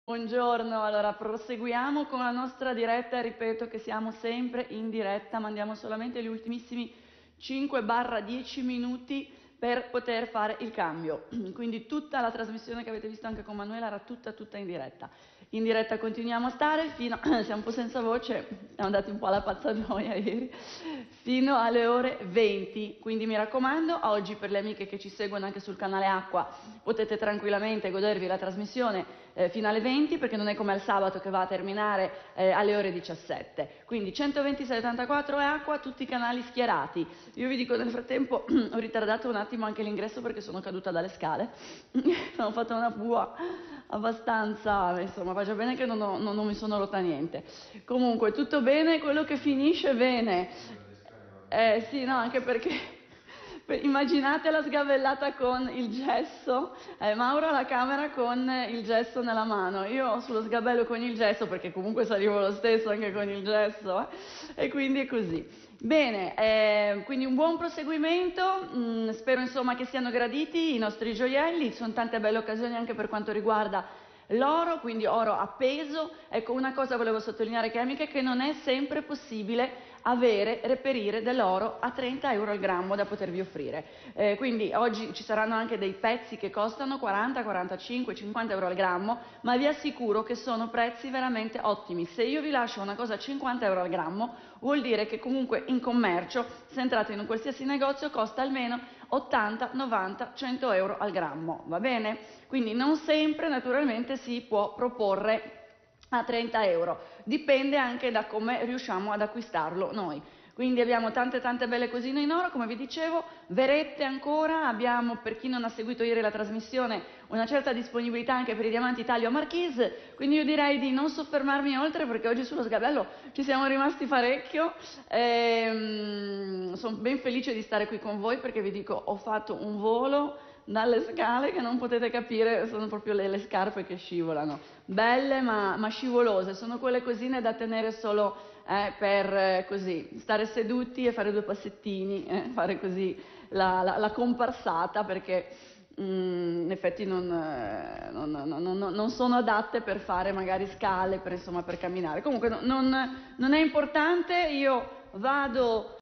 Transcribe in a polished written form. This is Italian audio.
Buongiorno, allora proseguiamo con la nostra diretta, ripeto che siamo sempre in diretta, mandiamo solamente gli ultimissimi 5-10 minuti per poter fare il cambio, quindi tutta la trasmissione che avete visto anche con Manuela era tutta in diretta. In diretta continuiamo a stare fino, siamo un po' senza voce, siamo andati un po' alla pazzagnoia ieri, fino alle ore 20, quindi mi raccomando, oggi per le amiche che ci seguono anche sul canale Acqua potete tranquillamente godervi la trasmissione fino alle 20 perché non è come al sabato che va a terminare alle ore 17, quindi 120-74 è Acqua, tutti i canali schierati. Io vi dico nel frattempo ho ritardato un attimo anche l'ingresso perché sono caduta dalle scale, sono fatta una bua abbastanza, insomma va già bene che non mi sono rotta niente. Comunque tutto bene, quello che finisce bene. Sì, no, anche perché immaginate la sgabellata con il gesso, Mauro alla camera con il gesso nella mano, io sullo sgabello con il gesso perché comunque salivo lo stesso anche con il gesso e quindi è così. Bene, quindi un buon proseguimento, spero insomma che siano graditi i nostri gioielli, ci sono tante belle occasioni anche per quanto riguarda l'oro, quindi oro appeso. Ecco, una cosa volevo sottolineare, amiche, che non è sempre possibile reperire dell'oro a 30 euro al grammo da potervi offrire. Quindi oggi ci saranno anche dei pezzi che costano 40, 45, 50 euro al grammo, ma vi assicuro che sono prezzi veramente ottimi. Se io vi lascio una cosa a 50 euro al grammo, vuol dire che comunque in commercio, se entrate in un qualsiasi negozio, costa almeno 80, 90, 100 euro al grammo, va bene? Quindi non sempre naturalmente si può proporre a 30 euro, dipende anche da come riusciamo ad acquistarlo noi. Quindi abbiamo tante belle cosine in oro, come vi dicevo, verette ancora, abbiamo, per chi non ha seguito ieri la trasmissione, una certa disponibilità anche per i diamanti taglio Marquise, quindi io direi di non soffermarmi oltre perché oggi sullo sgabello ci siamo rimasti parecchio. Sono ben felice di stare qui con voi perché vi dico, ho fatto un volo dalle scale che non potete capire, sono proprio le scarpe che scivolano, belle ma scivolose, sono quelle cosine da tenere solo per così, stare seduti e fare due passettini, fare così la comparsata perché in effetti non sono adatte per fare magari scale, insomma per camminare. Comunque non è importante, io vado